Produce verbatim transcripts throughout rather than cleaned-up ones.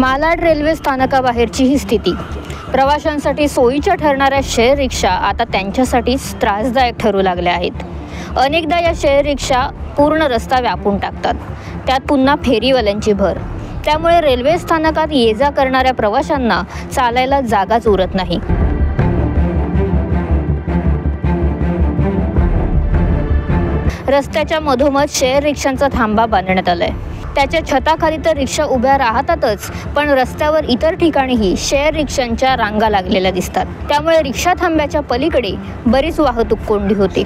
Malad railway स्थानकाबाहेरची ही स्थिती. प्रवाशांसाठी सोयीच्या ठरणाऱ्या शेअर रिक्षा आता त्यांच्यासाठीच त्रासदायक ठरू लागल्या आहेत. अनेकदा या शेअर रिक्षा पूर्ण रस्ता व्यापून टाकतात, त्यात पुन्हा फेरीवाल्यांची भर. त्यामुळे रेल्वे स्थानकात ये जा करणाऱ्या प्रवाशांना चालायला जागाच उरत नाही. रस्त्याच्या मधोमध शेअर रिक्षांचा थांबा बांधण्यात आलाय. त्याच्या छताखाली तर रिक्षा उभ्या राहतातच, पण रस्त्यावर इतर ठिकाणीही शेअर रिक्षांच्या रांगा लागलेल्या दिसतात. त्यामुळे रिक्षा थांब्याच्या पलीकडे बरीच वाहतूक कोंडी होते.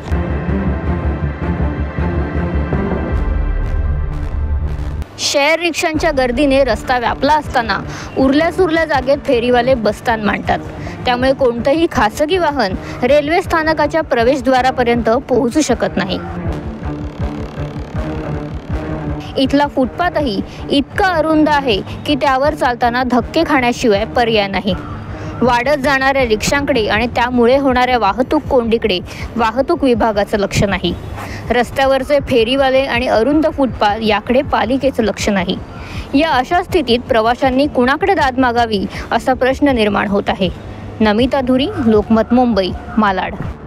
शेअर रिक्षांच्या गर्दीने रस्ता व्यापला असताना उरल्या सुरल्या जागेत फेरीवाले बस्तान मांडतात. त्यामुळे कोणतंही खासगी वाहन रेल्वे स्थानकाच्या प्रवेशद्वारापर्यंत पोहोचू शकत नाही. इथला फुटपाथही इतका अरुंद आहे की त्यावर चालताना धक्के खाण्याशिवाय पर्याय नाही. वाढत जाणाऱ्या रिक्षांकडे आणि त्यामुळे होणाऱ्या वाहतूक कोंडीकडे वाहतूक विभागाचं लक्ष नाही. रस्त्यावरचे फेरीवाले आणि अरुंद फुटपाथ याकडे पालिकेचं लक्ष नाही. या अशा स्थितीत प्रवाशांनी कुणाकडे दाद मागावी असा प्रश्न निर्माण होत आहे. नमिता धुरी, लोकमत, मुंबई, मालाड.